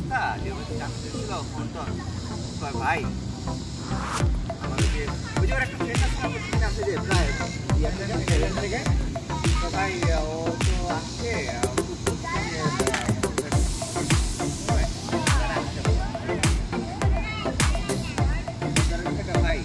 অবস্থা যে আমাদের চাকরি ছিল ফোন তো কয় ভাই আমাদেরকে ওই যে একটা ফ্রেন্ড আছে যে প্রায় থেকে তো ভাই ও তো আসছে ভাই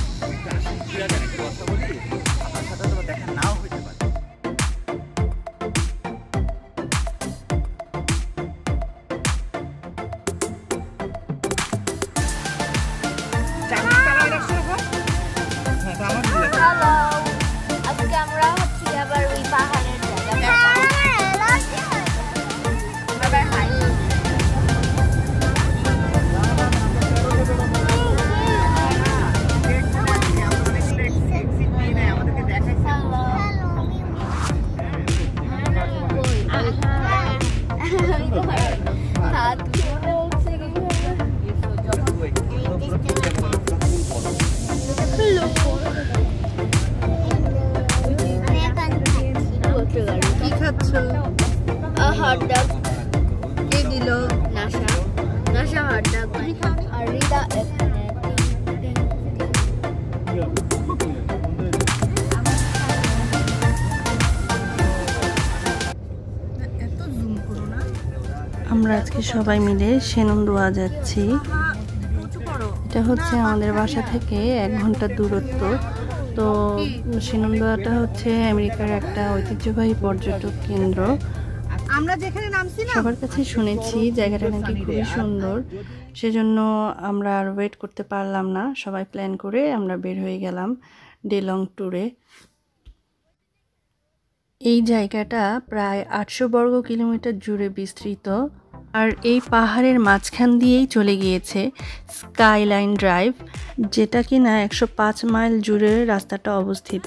কথা বলি আপনার সাথে তো দেখা নাও হইতে পারে। কি খাচ্ছ? হট ডগ কে দিল? নাশা হট ডগ আর রিদা আমরা আজকে সবাই মিলে সেনন্দুয়া যাচ্ছি। এটা হচ্ছে আমাদের বাসা থেকে 1 ঘন্টার দূরত্ব। তো সেনন্দুয়াটা হচ্ছে আমেরিকার একটা ঐতিহ্যবাহী পর্যটক কেন্দ্র। আমরা যেখানে নামছি না সবার কাছে শুনেছি জায়গাটা নাকি খুবই সুন্দর, সেজন্য আমরা আর ওয়েট করতে পারলাম না, সবাই প্ল্যান করে আমরা বের হয়ে গেলাম ডে লং ট্যুরে। এই জায়গাটা প্রায় 800 বর্গ কিলোমিটার জুড়ে বিস্তৃত, আর এই পাহাড়ের মাঝখান দিয়েই চলে গিয়েছে স্কাইলাইন ড্রাইভ, যেটা কিনা 105 মাইল জুড়ে রাস্তাটা অবস্থিত।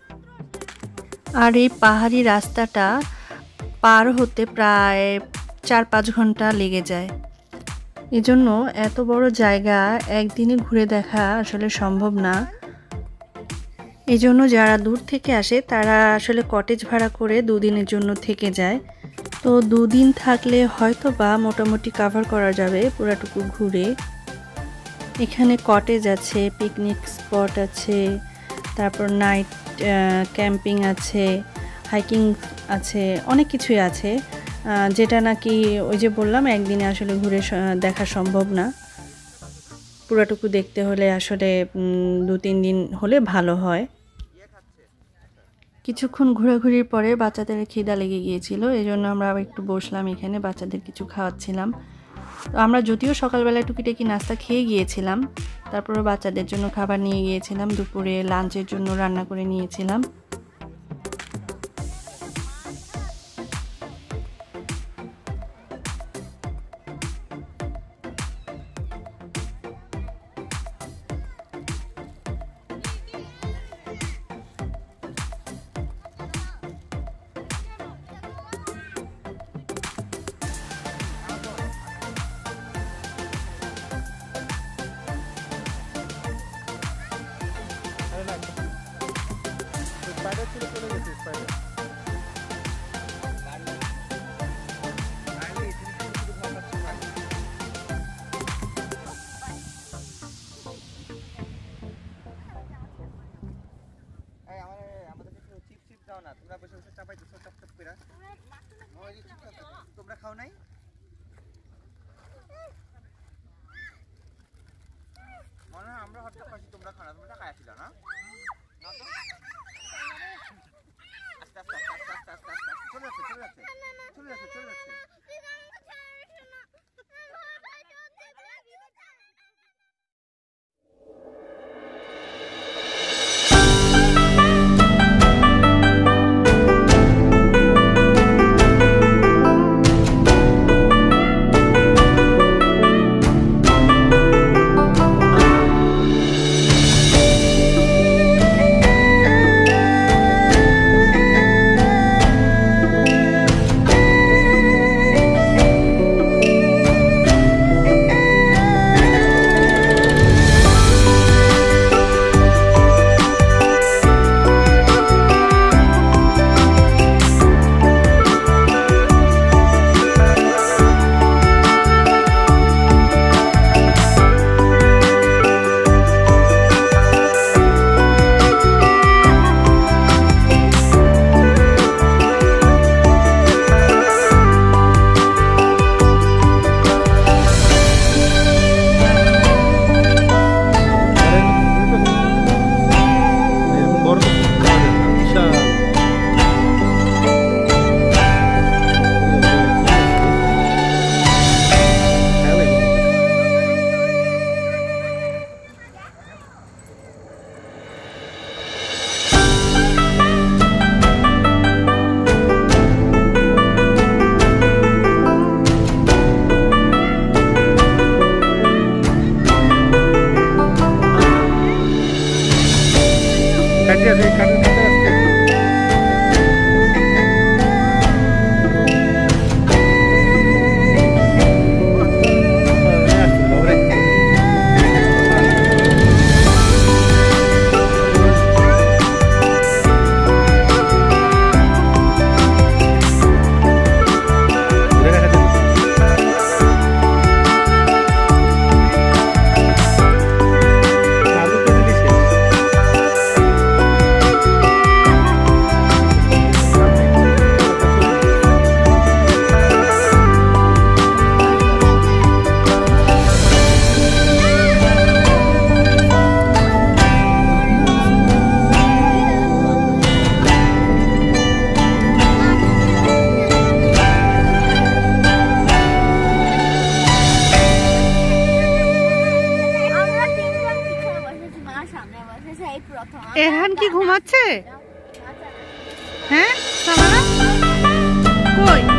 আর এই পাহাড়ি রাস্তাটা পার হতে প্রায় 4-5 ঘন্টা লেগে যায়। এজন্য এত বড় জায়গা একদিনে ঘুরে দেখা আসলে সম্ভব না। এজন্য যারা দূর থেকে আসে তারা আসলে কটেজ ভাড়া করে 2 দিনের জন্য থেকে যায়। তো 2 দিন থাকলে হয়তো বা মোটামুটি কভার করা যাবে পুরাটুকু ঘুরে। এখানে কটেজ আছে, পিকনিক স্পট আছে, তারপর নাইট ক্যাম্পিং আছে, হাইকিং আছে, অনেক কিছুই আছে, যেটা নাকি ওই যে বললাম একদিনে আসলে ঘুরে দেখা সম্ভব না। পুরাটুকু দেখতে হলে আসলে 2-3 দিন হলে ভালো হয়। কিছুক্ষণ ঘোরাঘুরির পরে বাচ্চাদের খিদা লেগে গিয়েছিল, এই জন্য আমরা আবার একটু বসলাম এখানে, বাচ্চাদের কিছু খাওয়াচ্ছিলাম। তো আমরা যদিও সকালবেলায় টুকিটাকি নাস্তা খেয়ে গিয়েছিলাম, তারপরে বাচ্চাদের জন্য খাবার নিয়ে গিয়েছিলাম, দুপুরে লাঞ্চের জন্য রান্না করে নিয়েছিলাম। তোমরা খাও নাই? মনে হয় আমরা হঠাৎ খাচ্ছি, তোমরা খাও না, তোমরা খাইছিল না? আস্তে আস্তে আস্তে আস্তে আস্তে আস্তে চলে যাচ্ছে চলে যাচ্ছে চলে যাচ্ছে চলে যাচ্ছে। ঘুমাচ্ছে? হ্যাঁ সামারা কই?